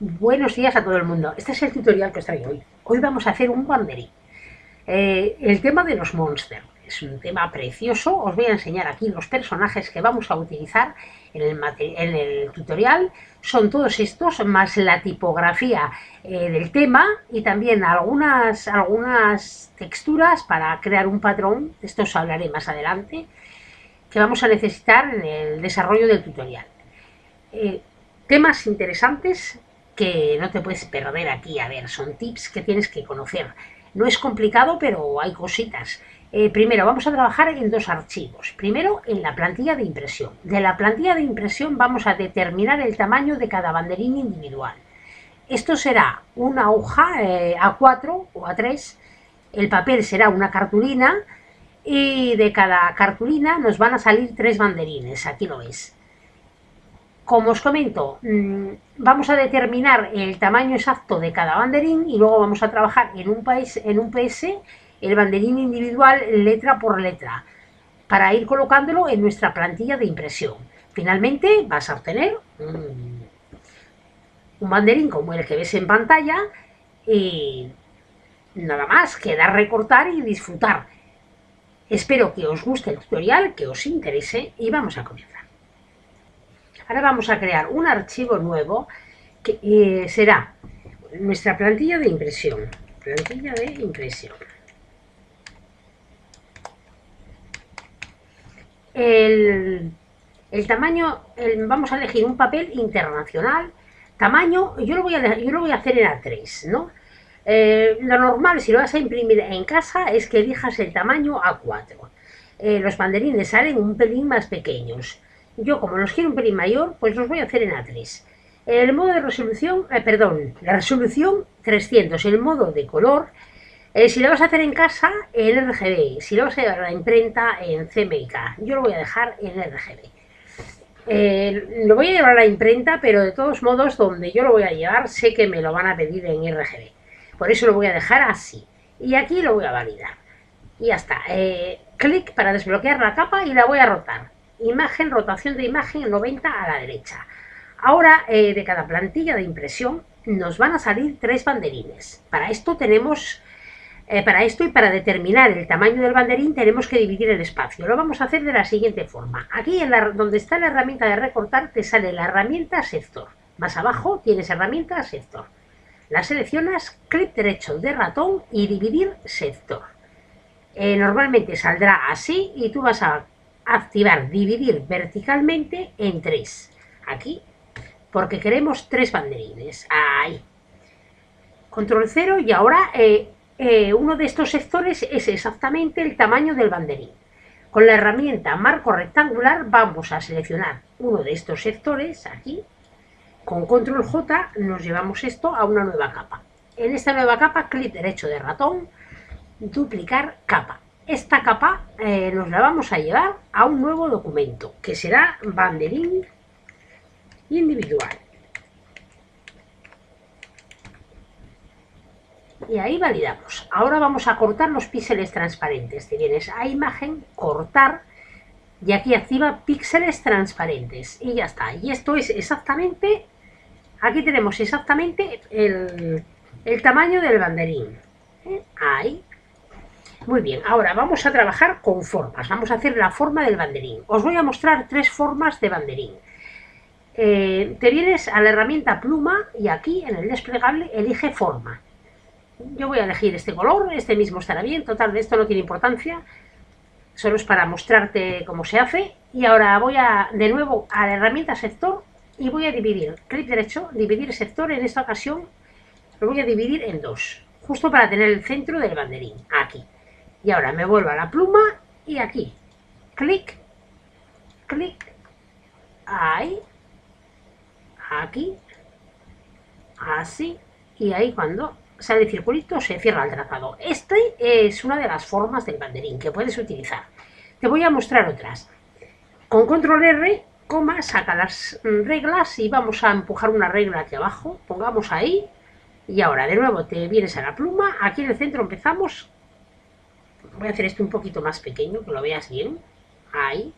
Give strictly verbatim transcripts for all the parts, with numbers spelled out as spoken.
Buenos días a todo el mundo. Este es el tutorial que os traigo hoy. Hoy vamos a hacer un banderín. Eh, el tema de los monsters es un tema precioso. Os voy a enseñar aquí los personajes que vamos a utilizar en el, en el tutorial. Son todos estos, más la tipografía eh, del tema y también algunas, algunas texturas para crear un patrón. De esto os hablaré más adelante, que vamos a necesitar en el desarrollo del tutorial. Eh, temas interesantes que no te puedes perder aquí. A ver, son tips que tienes que conocer. No es complicado, pero hay cositas. Eh, primero, vamos a trabajar en dos archivos. Primero, en la plantilla de impresión. De la plantilla de impresión vamos a determinar el tamaño de cada banderín individual. Esto será una hoja eh, A cuatro o A tres. El papel será una cartulina y de cada cartulina nos van a salir tres banderines. Aquí lo ves. Como os comento, vamos a determinar el tamaño exacto de cada banderín y luego vamos a trabajar en un, país, en un P S el banderín individual letra por letra para ir colocándolo en nuestra plantilla de impresión. Finalmente vas a obtener un, un banderín como el que ves en pantalla y nada más, queda recortar y disfrutar. Espero que os guste el tutorial, que os interese y vamos a comenzar. Ahora vamos a crear un archivo nuevo que eh, será nuestra plantilla de impresión. Plantilla de impresión. El, el tamaño, el, vamos a elegir un papel internacional. Tamaño, yo lo voy a, yo lo voy a hacer en A tres, ¿no? Eh, lo normal, si lo vas a imprimir en casa, es que elijas el tamaño A cuatro. Eh, los banderines salen un pelín más pequeños. Yo, como los quiero un pelín mayor, pues los voy a hacer en A tres. El modo de resolución, eh, perdón, la resolución trescientos. El modo de color, eh, si lo vas a hacer en casa, en R G B. Si lo vas a llevar a la imprenta, en C M Y K. Yo lo voy a dejar en R G B. Eh, lo voy a llevar a la imprenta, pero de todos modos, donde yo lo voy a llevar, sé que me lo van a pedir en R G B. Por eso lo voy a dejar así. Y aquí lo voy a validar. Y ya está. Eh, clic para desbloquear la capa y la voy a rotar. Imagen, rotación de imagen noventa a la derecha. Ahora eh, de cada plantilla de impresión nos van a salir tres banderines. Para esto tenemos, eh, para esto y para determinar el tamaño del banderín tenemos que dividir el espacio. Lo vamos a hacer de la siguiente forma. Aquí en la, donde está la herramienta de recortar te sale la herramienta sector. Más abajo tienes herramienta sector. La seleccionas, clic derecho de ratón y dividir sector. Eh, normalmente saldrá así y tú vas a activar dividir verticalmente en tres. Aquí, porque queremos tres banderines. Ahí. Control cero y ahora eh, eh, uno de estos sectores es exactamente el tamaño del banderín. Con la herramienta marco rectangular vamos a seleccionar uno de estos sectores aquí. Con control J nos llevamos esto a una nueva capa. En esta nueva capa, clic derecho de ratón, duplicar capa. Esta capa eh, nos la vamos a llevar a un nuevo documento, que será banderín individual. Y ahí validamos. Ahora vamos a cortar los píxeles transparentes. Te vienes a imagen, cortar, y aquí activa píxeles transparentes. Y ya está. Y esto es exactamente, aquí tenemos exactamente el, el tamaño del banderín. ¿Eh? Ahí. Muy bien, ahora vamos a trabajar con formas. Vamos a hacer la forma del banderín. Os voy a mostrar tres formas de banderín. Eh, te vienes a la herramienta pluma y aquí en el desplegable elige forma. Yo voy a elegir este color, este mismo estará bien, total, de esto no tiene importancia. Solo es para mostrarte cómo se hace. Y ahora voy a, de nuevo a la herramienta sector y voy a dividir. Clic derecho, dividir sector. En esta ocasión lo voy a dividir en dos, justo para tener el centro del banderín, aquí. Y ahora me vuelvo a la pluma y aquí, clic, clic, ahí, aquí, así, y ahí cuando sale el circulito se cierra el trazado. Este es una de las formas del banderín que puedes utilizar. Te voy a mostrar otras. Con control R, coma, saca las reglas y vamos a empujar una regla aquí abajo, pongamos ahí, y ahora de nuevo te vienes a la pluma, aquí en el centro empezamos. Voy a hacer esto un poquito más pequeño, que lo veas bien. Ahí.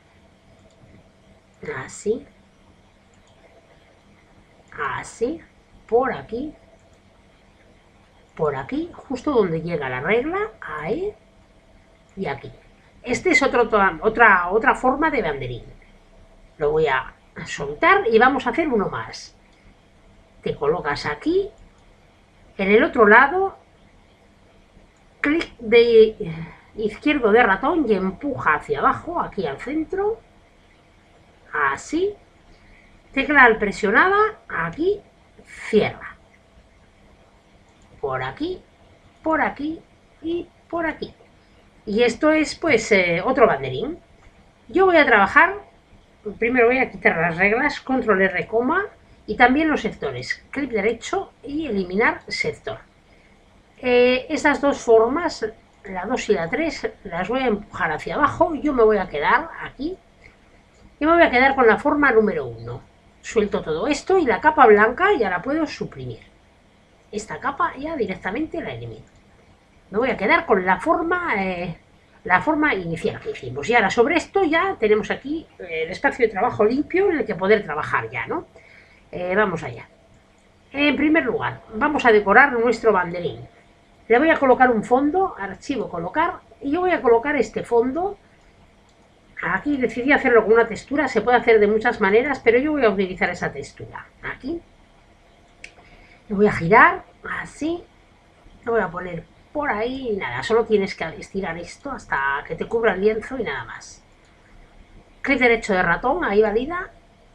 Así. Así. por aquí, por aquí, justo donde llega la regla, ahí y aquí. Este es otro, otra, otra forma de banderín. Lo voy a soltar y vamos a hacer uno más. Te colocas aquí, en el otro lado, clic de izquierdo de ratón y empuja hacia abajo, aquí al centro, así, tecla al presionada, aquí, cierra, por aquí, por aquí y por aquí. Y esto es pues eh, otro banderín. Yo voy a trabajar, primero voy a quitar las reglas, control R, y también los sectores, clic derecho y eliminar sector. Eh, estas dos formas, la dos y la tres, las voy a empujar hacia abajo. Yo me voy a quedar aquí y me voy a quedar con la forma número uno. Suelto todo esto y la capa blanca ya la puedo suprimir. Esta capa ya directamente la elimino. Me voy a quedar con la forma, eh, la forma inicial que hicimos. Y ahora sobre esto ya tenemos aquí el espacio de trabajo limpio en el que poder trabajar ya, ¿no? Eh, vamos allá. En primer lugar, vamos a decorar nuestro banderín. Le voy a colocar un fondo, archivo, colocar, y yo voy a colocar este fondo. Aquí decidí hacerlo con una textura, se puede hacer de muchas maneras, pero yo voy a utilizar esa textura. Aquí. Lo voy a girar, así. Lo voy a poner por ahí y nada, solo tienes que estirar esto hasta que te cubra el lienzo y nada más. Clic derecho de ratón, ahí valida.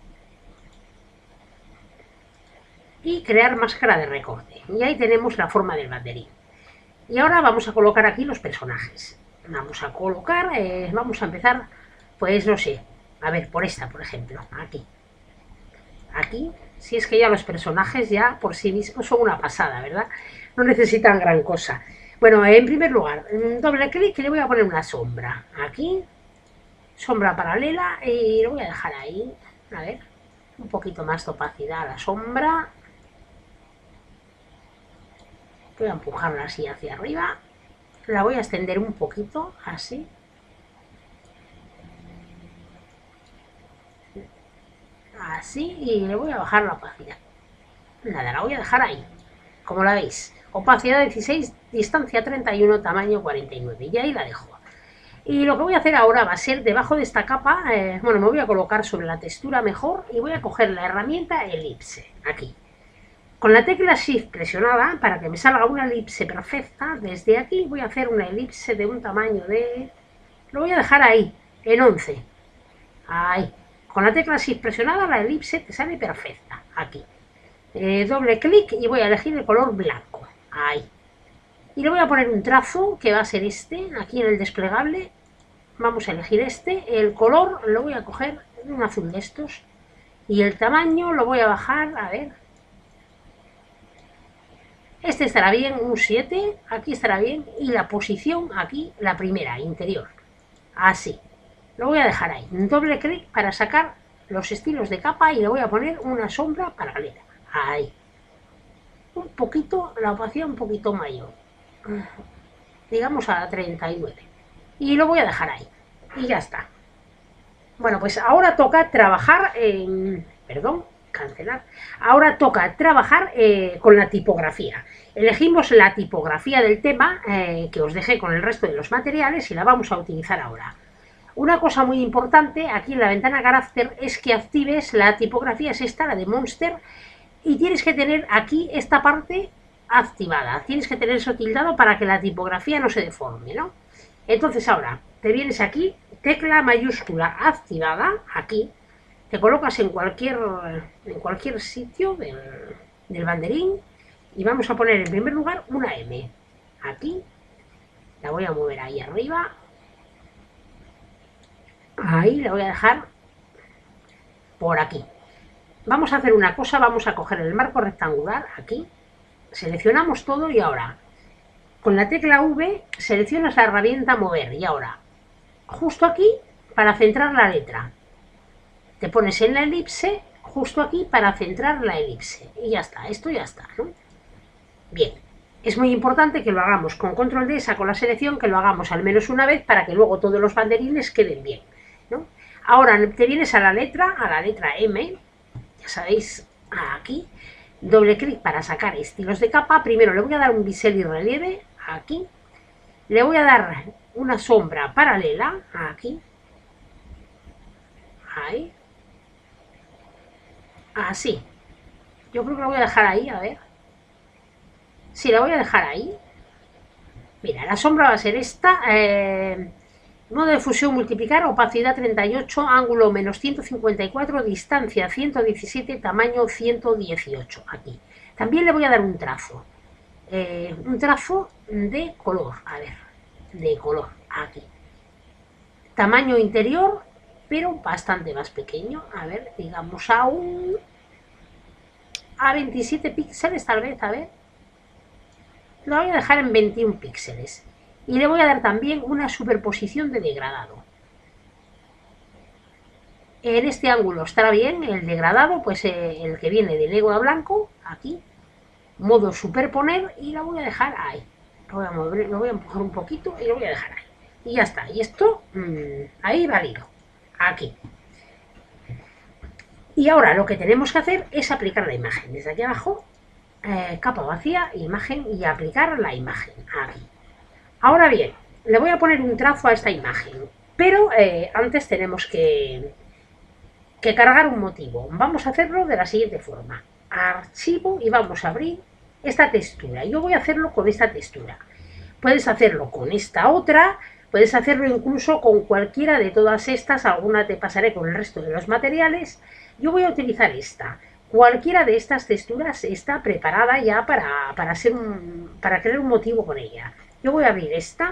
Y crear máscara de recorte. Y ahí tenemos la forma del banderín. Y ahora vamos a colocar aquí los personajes. Vamos a colocar, eh, vamos a empezar, pues no sé, a ver, por esta, por ejemplo, aquí. Aquí, si es que ya los personajes ya por sí mismos son una pasada, ¿verdad? No necesitan gran cosa. Bueno, en primer lugar, doble clic y le voy a poner una sombra. Aquí, sombra paralela y lo voy a dejar ahí. A ver, un poquito más de opacidad a la sombra. Voy a empujarla así hacia arriba. La voy a extender un poquito, así. Así, y le voy a bajar la opacidad. Nada, la voy a dejar ahí. Como la veis, opacidad dieciséis, distancia treinta y uno, tamaño cuarenta y nueve. Y ahí la dejo. Y lo que voy a hacer ahora va a ser, debajo de esta capa, eh, bueno, me voy a colocar sobre la textura mejor y voy a coger la herramienta elipse, aquí. Con la tecla Shift presionada, para que me salga una elipse perfecta, desde aquí voy a hacer una elipse de un tamaño de... Lo voy a dejar ahí, en once. Ahí. Con la tecla Shift presionada, la elipse te sale perfecta, aquí. Eh, doble clic y voy a elegir el color blanco, ahí. Y le voy a poner un trazo, que va a ser este, aquí en el desplegable. Vamos a elegir este. El color lo voy a coger en un azul de estos. Y el tamaño lo voy a bajar, a ver... Este estará bien, un siete, aquí estará bien, y la posición aquí, la primera, interior, así. Lo voy a dejar ahí, doble clic para sacar los estilos de capa y le voy a poner una sombra paralela, ahí. Un poquito, la opacidad un poquito mayor, digamos a la treinta y nueve. Y lo voy a dejar ahí, y ya está. Bueno, pues ahora toca trabajar en... Perdón. Cancelar. Ahora toca trabajar eh, con la tipografía. Elegimos la tipografía del tema eh, que os dejé con el resto de los materiales y la vamos a utilizar ahora. Una cosa muy importante aquí en la ventana carácter es que actives la tipografía, es esta, la de Monster, y tienes que tener aquí esta parte activada. Tienes que tener eso tildado para que la tipografía no se deforme, ¿no? Entonces ahora te vienes aquí, tecla mayúscula activada, aquí. Te colocas en cualquier, en cualquier sitio del, del banderín y vamos a poner en primer lugar una M. Aquí, la voy a mover ahí arriba. Ahí la voy a dejar por aquí. Vamos a hacer una cosa, vamos a coger el marco rectangular aquí. Seleccionamos todo y ahora, con la tecla V, seleccionas la herramienta mover y ahora, justo aquí, para centrar la letra. Te pones en la elipse, justo aquí, para centrar la elipse. Y ya está, esto ya está, ¿no? Bien, es muy importante que lo hagamos con control D, saco la selección, que lo hagamos al menos una vez para que luego todos los banderines queden bien, ¿no? Ahora te vienes a la letra, a la letra M, ya sabéis, aquí, doble clic para sacar estilos de capa. Primero le voy a dar un bisel y relieve aquí, le voy a dar una sombra paralela aquí, ahí, así. Yo creo que la voy a dejar ahí, a ver. Sí, la voy a dejar ahí. Mira, la sombra va a ser esta. Eh, modo de fusión multiplicar, opacidad treinta y ocho, ángulo menos ciento cincuenta y cuatro, distancia ciento diecisiete, tamaño ciento dieciocho. Aquí. También le voy a dar un trazo. Eh, un trazo de color. A ver, de color. Aquí. Tamaño interior, pero bastante más pequeño. A ver, digamos a un... a veintisiete píxeles tal vez, a ver. Lo voy a dejar en veintiún píxeles. Y le voy a dar también una superposición de degradado. En este ángulo estará bien el degradado, pues eh, el que viene de negro a blanco, aquí. Modo superponer y la voy a dejar ahí. Lo voy a mover, lo voy a empujar un poquito y lo voy a dejar ahí. Y ya está. Y esto, mmm, ahí válido. Aquí. Y ahora lo que tenemos que hacer es aplicar la imagen. Desde aquí abajo, eh, capa vacía, imagen y aplicar la imagen. Aquí. Ahora bien, le voy a poner un trazo a esta imagen, pero eh, antes tenemos que, que cargar un motivo. Vamos a hacerlo de la siguiente forma. Archivo y vamos a abrir esta textura. Yo voy a hacerlo con esta textura. Puedes hacerlo con esta otra, puedes hacerlo incluso con cualquiera de todas estas. Alguna te pasaré con el resto de los materiales. Yo voy a utilizar esta. Cualquiera de estas texturas está preparada ya para, para, ser un, para crear un motivo con ella. Yo voy a abrir esta,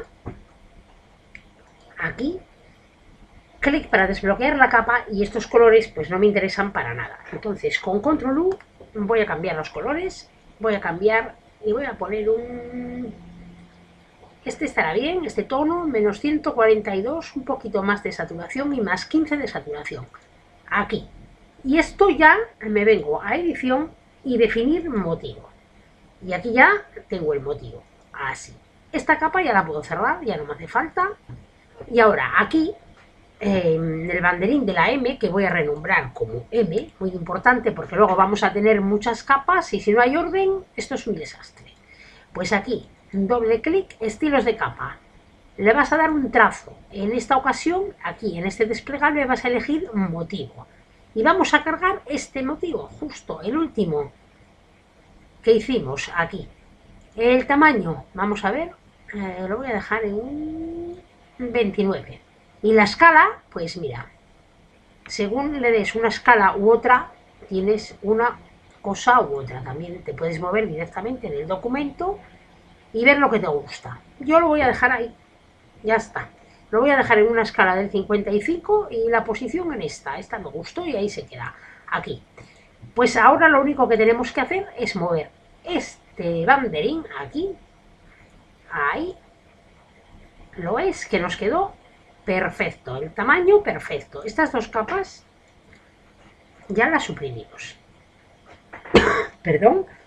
aquí, clic para desbloquear la capa y estos colores pues no me interesan para nada. Entonces con control U voy a cambiar los colores, voy a cambiar y voy a poner un... Este estará bien, este tono, menos ciento cuarenta y dos, un poquito más de saturación y más quince de saturación. Aquí. Y esto ya me vengo a edición y definir motivo. Y aquí ya tengo el motivo, así. Esta capa ya la puedo cerrar, ya no me hace falta. Y ahora aquí, eh, el banderín de la M, que voy a renombrar como M, muy importante porque luego vamos a tener muchas capas y si no hay orden, esto es un desastre. Pues aquí, doble clic, estilos de capa. Le vas a dar un trazo. En esta ocasión, aquí en este desplegable vas a elegir motivo. Y vamos a cargar este motivo, justo el último que hicimos aquí. El tamaño, vamos a ver, eh, lo voy a dejar en un veintinueve. Y la escala, pues mira, según le des una escala u otra, tienes una cosa u otra. También te puedes mover directamente en el documento y ver lo que te gusta. Yo lo voy a dejar ahí, ya está. Lo voy a dejar en una escala del cincuenta y cinco y la posición en esta. Esta me gustó y ahí se queda, aquí. Pues ahora lo único que tenemos que hacer es mover este banderín aquí, ahí, lo es, que nos quedó perfecto, el tamaño perfecto. Estas dos capas ya las suprimimos. Perdón.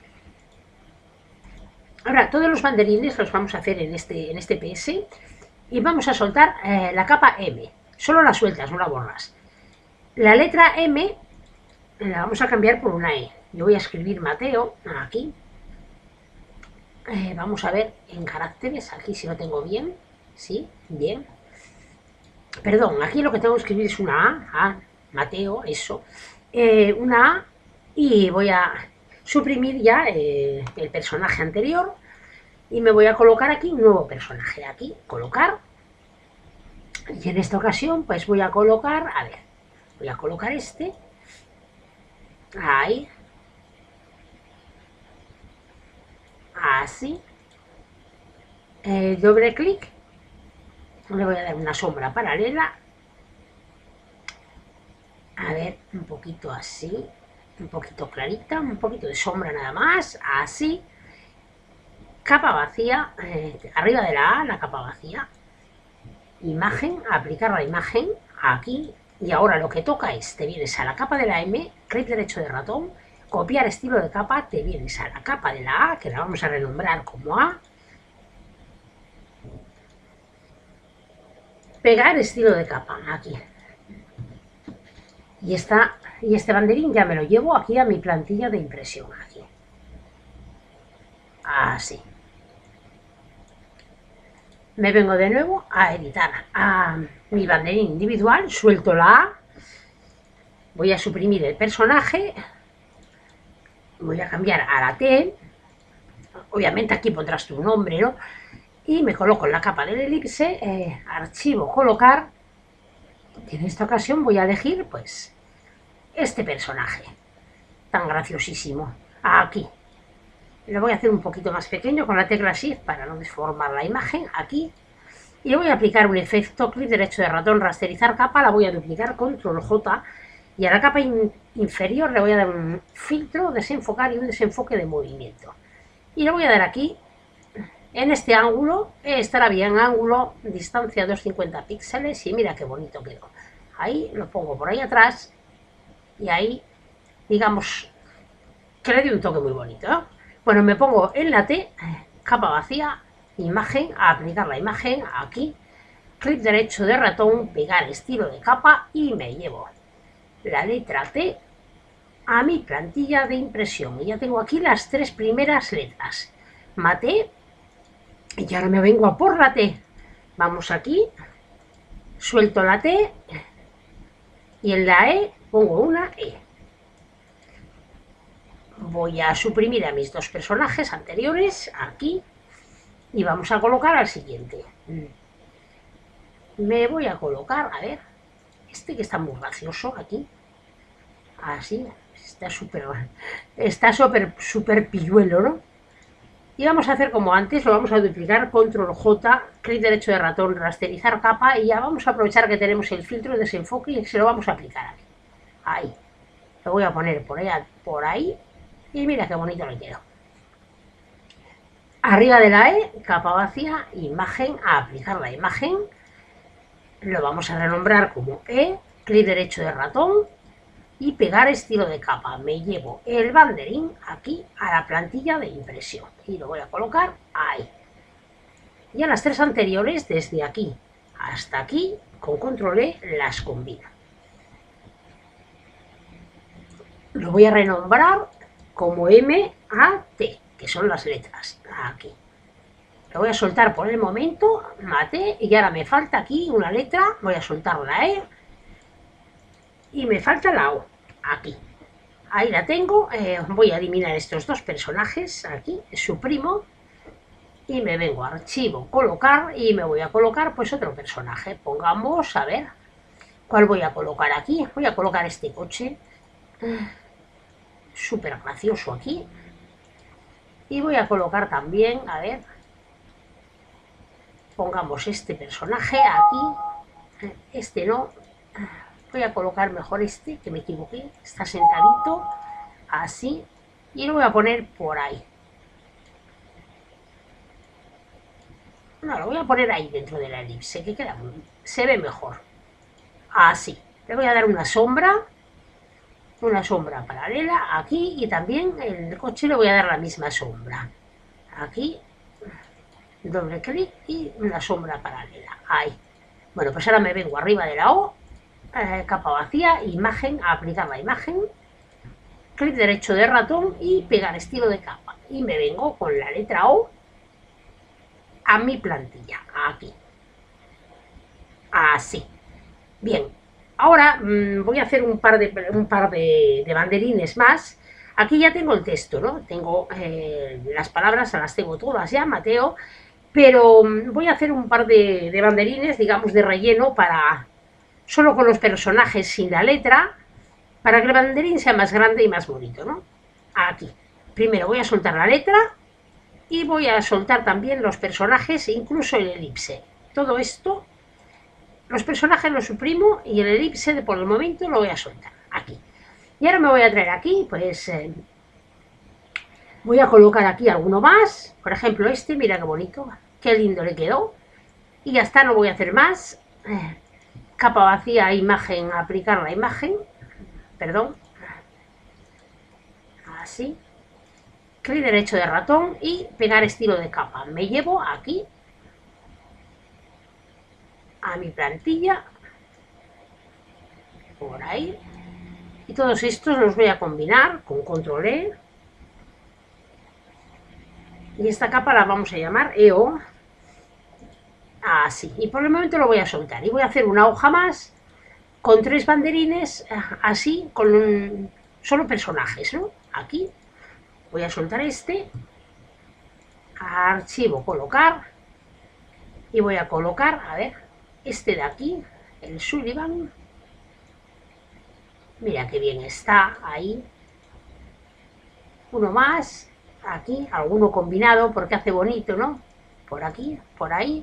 Ahora todos los banderines los vamos a hacer en este, en este P S y vamos a soltar eh, la capa M. Solo la sueltas, no la borras. La letra M la vamos a cambiar por una E. Yo voy a escribir Mateo aquí. Eh, vamos a ver en caracteres, aquí si lo tengo bien. Sí, bien. Perdón, aquí lo que tengo que escribir es una A. A Mateo, eso. Eh, una A y voy a suprimir ya eh, el personaje anterior y me voy a colocar aquí un nuevo personaje. Aquí, colocar. Y en esta ocasión pues voy a colocar, a ver, voy a colocar este. Ahí. Así. Eh, doble clic. Le voy a dar una sombra paralela. A ver, un poquito así. Un poquito clarita. Un poquito de sombra nada más. Así. Capa vacía. Eh, arriba de la A, la capa vacía. Imagen. Aplicar la imagen. Aquí. Y ahora lo que toca es, te vienes a la capa de la M, clic derecho de ratón, copiar estilo de capa, te vienes a la capa de la A, que la vamos a renombrar como A, pegar estilo de capa, aquí. Y, esta, y este banderín ya me lo llevo aquí a mi plantilla de impresión, aquí. Así. Me vengo de nuevo a editar a mi banderín individual, suelto la A, voy a suprimir el personaje, voy a cambiar a la T, obviamente aquí pondrás tu nombre, ¿no? Y me coloco en la capa del elipse, eh, archivo, colocar, y en esta ocasión voy a elegir, pues, este personaje, tan graciosísimo, aquí. Lo voy a hacer un poquito más pequeño con la tecla Shift para no deformar la imagen, aquí. Y le voy a aplicar un efecto, clic derecho de ratón, rasterizar capa, la voy a duplicar, control J, y a la capa in, inferior le voy a dar un filtro, desenfocar y un desenfoque de movimiento. Y le voy a dar aquí, en este ángulo, estará bien, ángulo, distancia doscientos cincuenta píxeles, y mira qué bonito quedó. Ahí lo pongo por ahí atrás, y ahí, digamos, que le doy un toque muy bonito, ¿eh? Bueno, me pongo en la T, capa vacía, imagen, a aplicar la imagen, aquí, clic derecho de ratón, pegar estilo de capa y me llevo la letra T a mi plantilla de impresión. Y ya tengo aquí las tres primeras letras. Maté, y ahora me vengo a por la T. Vamos aquí, suelto la T y en la E pongo una E. Voy a suprimir a mis dos personajes anteriores, aquí, y vamos a colocar al siguiente. Me voy a colocar, a ver, este que está muy gracioso aquí, así, está súper, está súper, súper pilluelo, ¿no? Y vamos a hacer como antes, lo vamos a duplicar, control J, clic derecho de ratón, rasterizar capa, y ya vamos a aprovechar que tenemos el filtro de desenfoque y se lo vamos a aplicar aquí. Ahí, lo voy a poner por ahí, por ahí, y mira qué bonito le quedó. Arriba de la E, capa vacía, imagen, a aplicar la imagen. Lo vamos a renombrar como E, clic derecho de ratón y pegar estilo de capa. Me llevo el banderín aquí a la plantilla de impresión y lo voy a colocar ahí. Y a las tres anteriores, desde aquí hasta aquí, con control E, las combino. Lo voy a renombrar como M A T, que son las letras, aquí. Lo voy a soltar por el momento, maté, y ahora me falta aquí una letra, voy a soltar la E, y me falta la O, aquí. Ahí la tengo, eh, voy a eliminar estos dos personajes, aquí, suprimo, y me vengo a archivo, colocar, y me voy a colocar pues otro personaje. Pongamos, a ver, ¿cuál voy a colocar aquí? Voy a colocar este coche, súper gracioso aquí, y voy a colocar también, a ver, pongamos este personaje aquí, este no, voy a colocar mejor este, que me equivoqué, está sentadito, así, y lo voy a poner por ahí. No, lo voy a poner ahí dentro de la elipse, que queda, se ve mejor, así. Le voy a dar una sombra, una sombra paralela aquí, y también el coche le voy a dar la misma sombra, aquí, doble clic y una sombra paralela, ahí. Bueno, pues ahora me vengo arriba de la O, eh, capa vacía, imagen, a aplicar la imagen, clic derecho de ratón y pegar estilo de capa. Y me vengo con la letra O a mi plantilla, aquí. Así. Bien, ahora mmm, voy a hacer un par, de, un par de, de banderines más. Aquí ya tengo el texto, ¿no? Tengo eh, las palabras, las tengo todas ya, Mateo, pero voy a hacer un par de, de banderines, digamos, de relleno para solo con los personajes sin la letra, para que el banderín sea más grande y más bonito, ¿no? Aquí. Primero voy a soltar la letra y voy a soltar también los personajes e incluso el elipse. Todo esto, los personajes los suprimo y el elipse de por el momento lo voy a soltar aquí. Y ahora me voy a traer aquí, pues, eh, voy a colocar aquí alguno más, por ejemplo este, mira qué bonito, qué lindo le quedó. Y ya está, no voy a hacer más. Eh, capa vacía, imagen, aplicar la imagen, perdón, así, clic derecho de ratón y pegar estilo de capa. Me llevo aquí a mi plantilla, por ahí, Y todos estos los voy a combinar con control E. Y esta capa la vamos a llamar E O. Así. Y por el momento lo voy a soltar. Y voy a hacer una hoja más con tres banderines, así, con un, solo personajes, ¿no? Aquí. Voy a soltar este. Archivo, colocar. Y voy a colocar, a ver, este de aquí, el Sullivan. Mira qué bien está ahí. Uno más, aquí, alguno combinado porque hace bonito, ¿no? Por aquí, por ahí.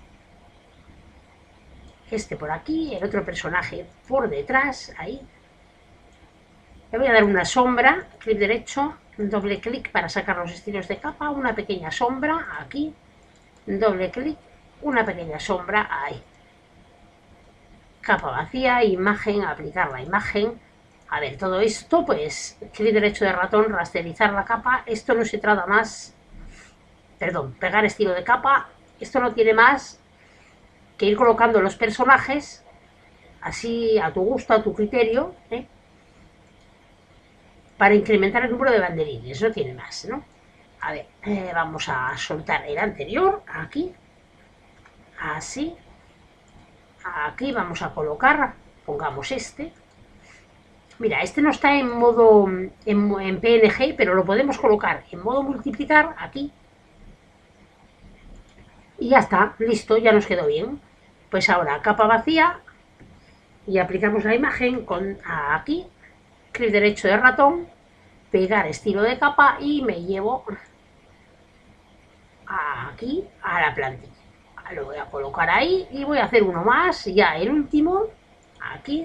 Este por aquí, el otro personaje por detrás, ahí. Le voy a dar una sombra, clic derecho, doble clic para sacar los estilos de capa, una pequeña sombra, aquí, doble clic, una pequeña sombra, ahí. Capa vacía, imagen, aplicar la imagen. A ver, todo esto, pues, clic derecho de ratón, rasterizar la capa. Esto no se trata más, perdón, pegar estilo de capa. Esto no tiene más que ir colocando los personajes, así a tu gusto, a tu criterio, ¿eh? Para incrementar el número de banderines, no tiene más, ¿no? A ver, eh, vamos a soltar el anterior, aquí, así. Aquí vamos a colocar, pongamos este. Mira, este no está en modo en, en P N G, pero lo podemos colocar en modo multiplicar, aquí. Y ya está, listo, ya nos quedó bien. Pues ahora capa vacía y aplicamos la imagen con aquí, clic derecho de ratón, pegar estilo de capa y me llevo aquí a la plantilla. Lo voy a colocar ahí y voy a hacer uno más, ya el último, aquí.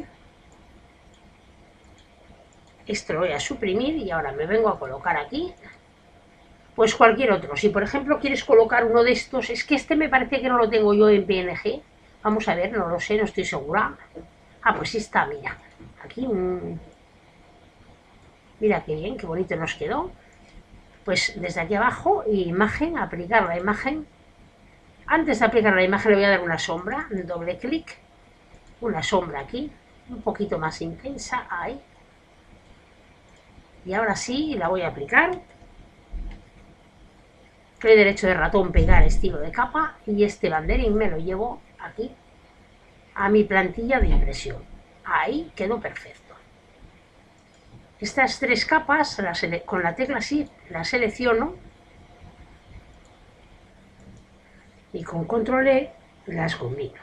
Esto lo voy a suprimir y ahora me vengo a colocar aquí. Pues cualquier otro. Si por ejemplo quieres colocar uno de estos, es que este me parece que no lo tengo yo en P N G. Vamos a ver, no lo sé, no estoy segura. Ah, pues sí está, mira. Aquí un... Mira qué bien, qué bonito nos quedó. Pues desde aquí abajo, imagen, aplicar la imagen. Antes de aplicar la imagen le voy a dar una sombra, doble clic. Una sombra aquí, un poquito más intensa, ahí. Y ahora sí, la voy a aplicar. Clic derecho de ratón, pegar estilo de capa. Y este banderín me lo llevo aquí a mi plantilla de impresión. Ahí quedó perfecto. Estas tres capas, las con la tecla Shift las selecciono y con control E las combino.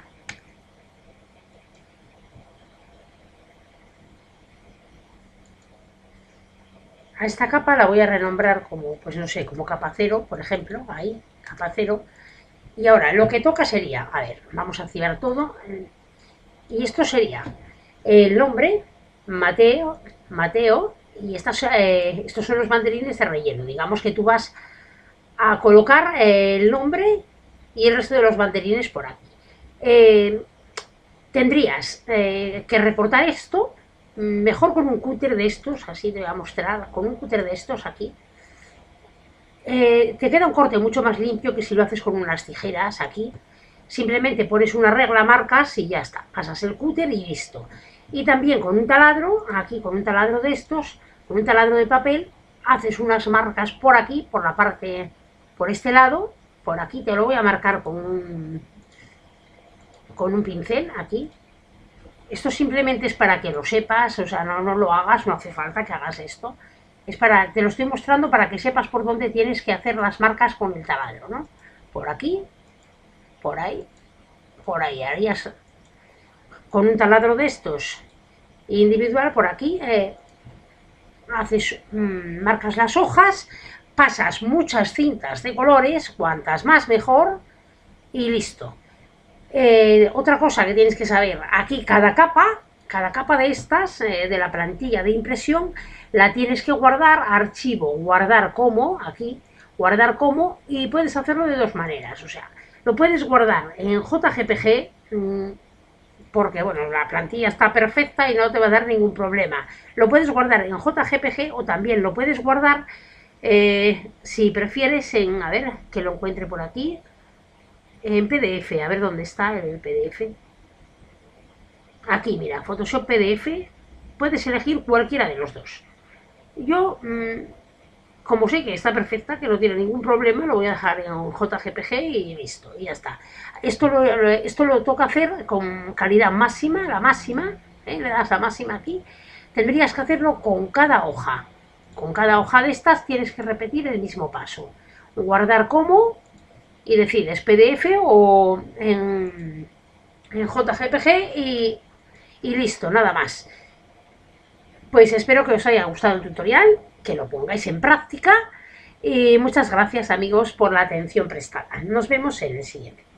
A esta capa la voy a renombrar como, pues no sé, como capa cero, por ejemplo, ahí, capa cero. Y ahora lo que toca sería, a ver, vamos a activar todo. Y esto sería el nombre, Mateo, Mateo, y estas, eh, estos son los banderines de relleno. Digamos que tú vas a colocar eh, el nombre y el resto de los banderines por aquí. Eh, tendrías eh, que recortar esto, mejor con un cúter de estos, así te voy a mostrar, con un cúter de estos aquí. Eh, te queda un corte mucho más limpio que si lo haces con unas tijeras aquí. Simplemente pones una regla, marcas y ya está. Pasas el cúter y listo. Y también con un taladro, aquí con un taladro de estos, con un taladro de papel, haces unas marcas por aquí, por la parte, por este lado, por aquí te lo voy a marcar con un, con un pincel, aquí. Esto simplemente es para que lo sepas, o sea, no, no lo hagas, no hace falta que hagas esto. Es para, te lo estoy mostrando para que sepas por dónde tienes que hacer las marcas con el taladro, ¿no? Por aquí, por ahí, por ahí, harías con un taladro de estos individual por aquí, eh, haces, mmm, marcas las hojas, pasas muchas cintas de colores, cuantas más mejor, y listo. Eh, otra cosa que tienes que saber, aquí cada capa, cada capa de estas, eh, de la plantilla de impresión, la tienes que guardar, archivo, guardar como, aquí, guardar como, y puedes hacerlo de dos maneras, o sea, lo puedes guardar en J G P G, mmm, porque bueno, la plantilla está perfecta y no te va a dar ningún problema. Lo puedes guardar en J G P G o también lo puedes guardar, eh, si prefieres, en, a ver, que lo encuentre por aquí, en P D F, a ver dónde está el P D F. Aquí, mira, Photoshop P D F, puedes elegir cualquiera de los dos. Yo, mmm, como sé que está perfecta, que no tiene ningún problema, lo voy a dejar en J G P G y listo, y ya está. Esto lo, esto lo toca hacer con calidad máxima, la máxima, ¿eh? Le das la máxima aquí. Tendrías que hacerlo con cada hoja. Con cada hoja de estas tienes que repetir el mismo paso. Guardar como y decides P D F o en, en J G P G y, y listo, nada más. Pues espero que os haya gustado el tutorial, que lo pongáis en práctica y muchas gracias amigos por la atención prestada. Nos vemos en el siguiente.